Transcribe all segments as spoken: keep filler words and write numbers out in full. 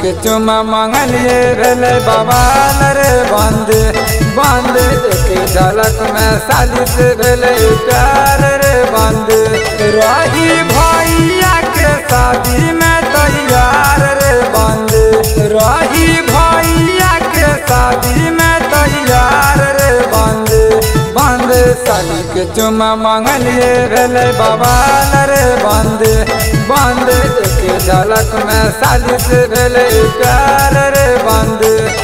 के चुमा मांगलिए भेले बवाल रे बंद बंद एक झलक में साली से भेले प्यार रे बंद। रही भैया के शादी में तैयार रे बंद रही भैया के शादी में तैयार रे बंद बंद साली के चुमा मांगलिए भेले बवाल रे बंद बंद एक झलक में साली से भेले प्यार रे बंद।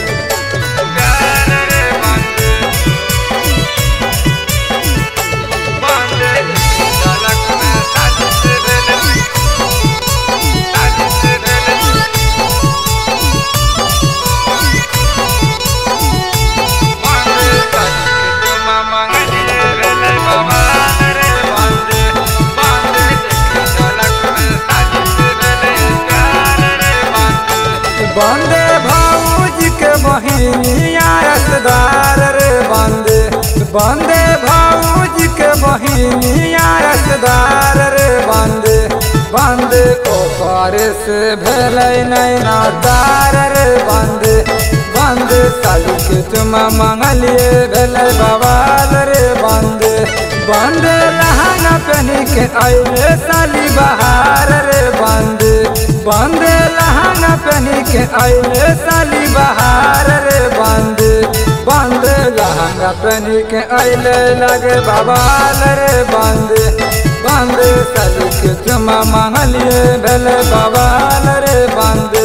बंदे भाऊजी के बहिनिया रसदार रे बंदे बंदे भाऊजी के बहिनिया रसदार रे बंदे बंदे ओकर से भेलै नैना तार रे बंदे बंदे साली के चुमा मांगलिए भेलै बवाल रे बंदे बंदे लहंगा पहनी के आइले साली बहार रे बंदे बंदे लहंगा पहनी के आइले साली बहार रे बंदे बंदे लहंगा पहनी के आइले लगे बवाल रे बंदे बंदे साली के चुमा मांगलिए भेले बवाल रे बंदे।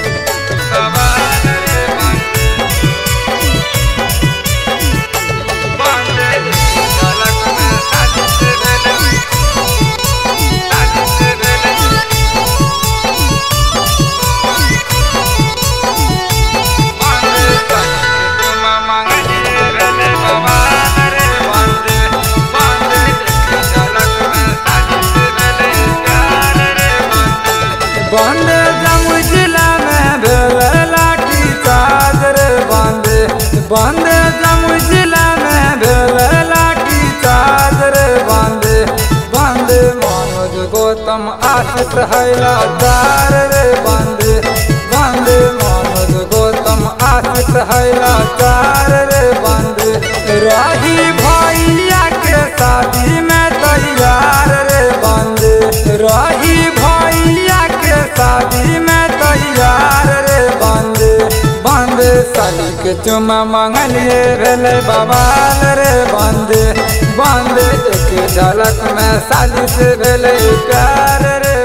बंदे जमुई जिला में भेले लाठी चार्ज रे बंदे बंदे जमुई जिला में भेले लाठी चार्ज रे बंदे बंदे मनोज गौतम आशिष हैलादार रे बंदे बंदे मनोज गौतम आशिष हैलादार रे बंदे रही भैया के शादी में तैयार रे बंदे रही भैया के शादी में तैयार रे बंदे बंदे साली के चुमा मांगलिए भेले बवाल रे बंदे बंदे एक झलक में साली से भेले प्यार रे।